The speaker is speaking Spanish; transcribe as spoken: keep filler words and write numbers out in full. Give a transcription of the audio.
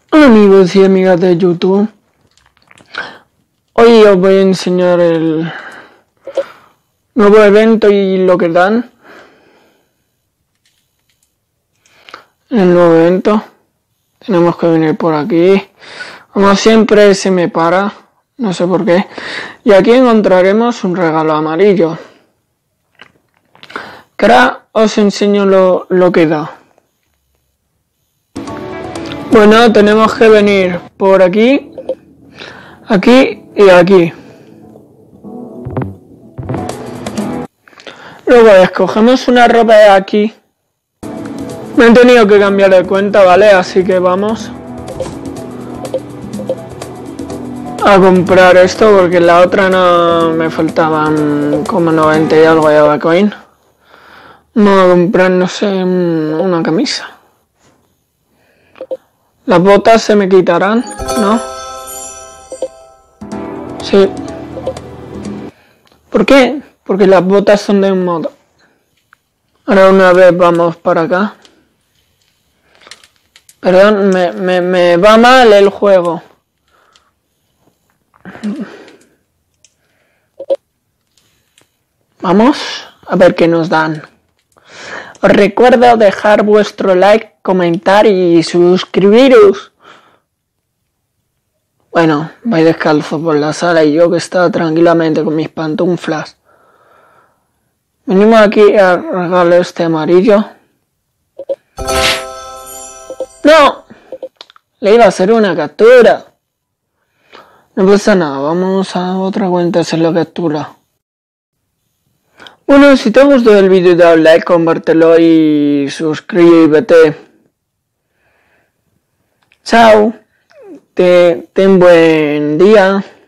Hola amigos y amigas de YouTube. Hoy os voy a enseñar el nuevo evento y lo que dan. El nuevo evento. Tenemos que venir por aquí. Como siempre se me para, no sé por qué. Y aquí encontraremos un regalo amarillo. Que ahora os enseño lo, lo que da. Bueno, tenemos que venir por aquí, aquí y aquí. Luego escogemos una ropa de aquí. Me he tenido que cambiar de cuenta, ¿vale? Así que vamos a comprar esto porque en la otra no me faltaban como noventa y algo de coin. Vamos a comprar, no sé, una camisa. Las botas se me quitarán, ¿no? Sí. ¿Por qué? Porque las botas son de un modo. Ahora una vez vamos para acá. Perdón, me, me, me va mal el juego. Vamos a ver qué nos dan. Os recuerdo dejar vuestro like, comentar y suscribiros. Bueno, vais descalzo por la sala y yo que estaba tranquilamente con mis pantuflas. Venimos aquí a regalo este amarillo. ¡No! Le iba a hacer una captura. No pasa nada, vamos a otra cuenta a hacer la captura. Bueno, si te gustó el vídeo dale like, compártelo y suscríbete. Chao. Te, ten buen día.